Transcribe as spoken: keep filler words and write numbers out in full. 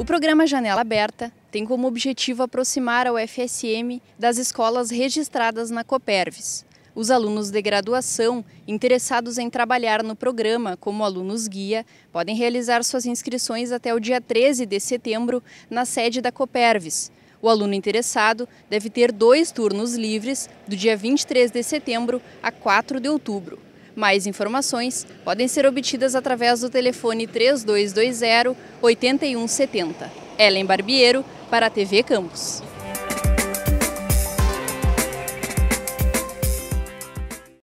O programa Janela Aberta tem como objetivo aproximar a U F S M das escolas registradas na Copervis. Os alunos de graduação interessados em trabalhar no programa como alunos guia podem realizar suas inscrições até o dia treze de setembro na sede da Copervis. O aluno interessado deve ter dois turnos livres do dia vinte e três de setembro a quatro de outubro. Mais informações podem ser obtidas através do telefone três dois dois zero, oito um sete zero. Ellen Barbiero, para a T V Campus.